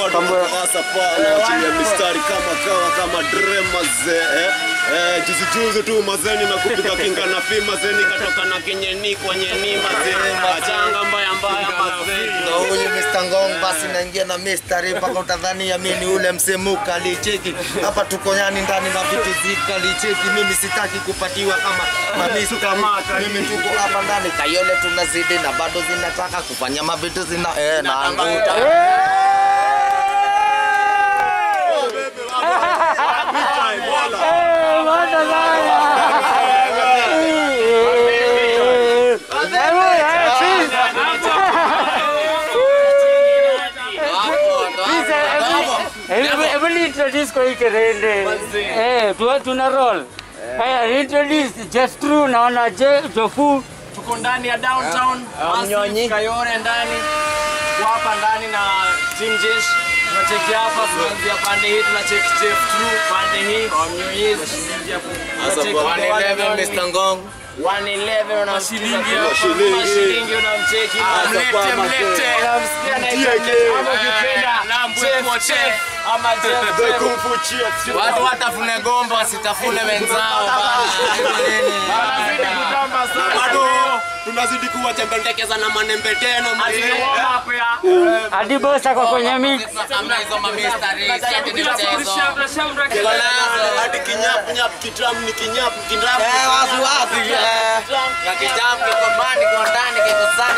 bado hasa pale chini ya mistari kama dremaz juzi tu mazeni na kupika kinga na fima zeni katoka na kinyeni kwenye ni mazeni machanga mbaya mazeni na huyu Mr. Ngong basi naingia na mistari mpaka utadhani ya mimi ule msemuka alicheki hapa tuko nyani ndani na vitu zika alicheki mimi sitaki kupatiwa kama mamista mimi tuko hapa ndani Kayole tunazidi na bado zinataka kufanya mavitu zina na anguta Introduce koi kerende tuna roll introduce just true naona Jofu tuko ndani ya downtown Mnyonyi Kayole ndani hapa ndani na team jesh tunacheki hapa kuanzia pande hii tunacheki chef true pande hii Mnyonyi tunacheki 111 Mr. Ngong 111 na shilingi unamcheki mlete unamsikia na ukipenda chef ama chef watu watafune gombo wasitafune wenzao bado tunazidi kuwa tembendekeza na manembe teno hadi bosa kwa kwenye mix amna hizo mamistari hadi kinyap kitram ni kinyap kindrap wazi ya kijambo kwa bandi kwa ndani kiko sana